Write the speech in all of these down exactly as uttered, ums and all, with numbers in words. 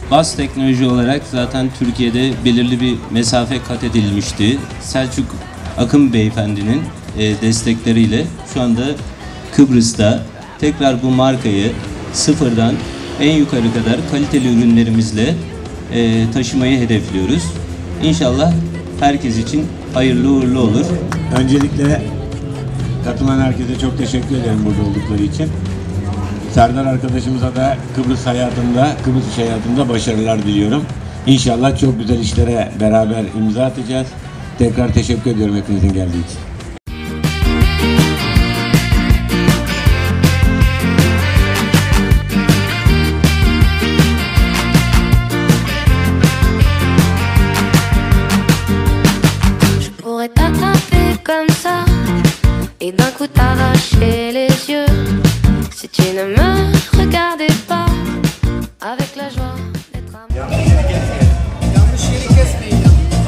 bas teknoloji olarak zaten Türkiye'de belirli bir mesafe kat edilmişti. Selçuk Akın Beyefendinin e, destekleriyle şu anda Kıbrıs'ta tekrar bu markayı sıfırdan en yukarı kadar kaliteli ürünlerimizle e, taşımayı hedefliyoruz. İnşallah herkes için hayırlı uğurlu olur. Öncelikle katılan herkese çok teşekkür ederim burada oldukları için. Serdar arkadaşımıza da Kıbrıs hayatında, Kıbrıs iş hayatında başarılar diliyorum. İnşallah çok güzel işlere beraber imza atacağız. Tekrar teşekkür ediyorum hepinizin geldiği için. Et d'un coup t'arracher les yeux si tu ne me regardais pas avec la joie d'être amoureux. Yanlış yeri kesmeyin.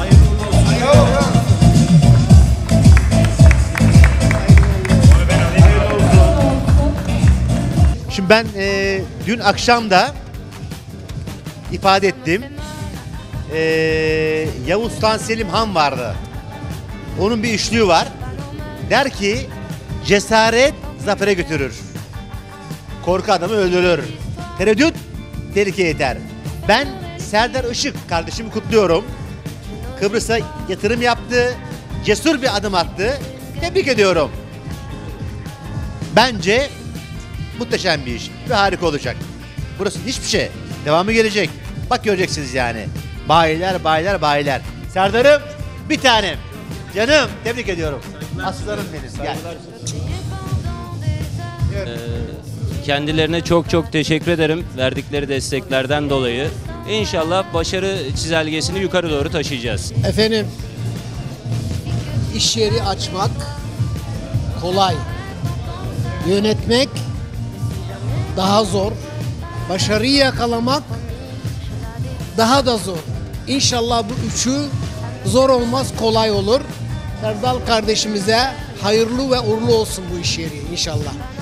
Şimdi ben e, dün akşam da ifade ettim. E, Yavuz Sultan Selim Han vardı. Onun bir üçlüğü var. Der ki cesaret zafere götürür. Korku adamı öldürür. Tereddüt tehlike yeter. Ben Serdar Işık kardeşimi kutluyorum. Kıbrıs'a yatırım yaptı. Cesur bir adım attı. Tebrik ediyorum. Bence muhteşem bir iş ve harika olacak. Burası hiçbir şey. Devamı gelecek. Bak göreceksiniz yani. Bayiler, bayiler, bayiler. Serdar'ım bir tanem. Canım tebrik ediyorum. Aslanım benim. Gel. Ee, kendilerine çok çok teşekkür ederim verdikleri desteklerden dolayı. İnşallah başarı çizelgesini yukarı doğru taşıyacağız. Efendim, iş yeri açmak kolay. Yönetmek daha zor. Başarıyı yakalamak daha da zor. İnşallah bu üçü zor olmaz, kolay olur. Serdal kardeşimize hayırlı ve uğurlu olsun bu iş yeri inşallah.